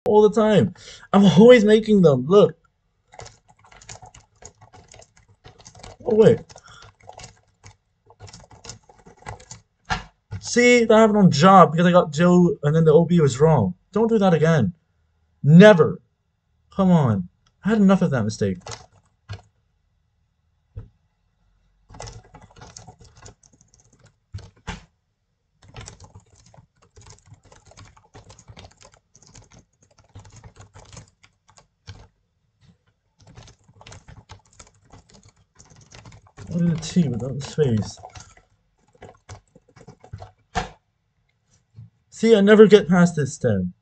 all the time. I'm always making them. Look. Oh wait. See, that happened on job because I got Joe and then the OB was wrong. Don't do that again. Never. Come on. I had enough of that mistake. What is a T without the space? See, I never get past this step.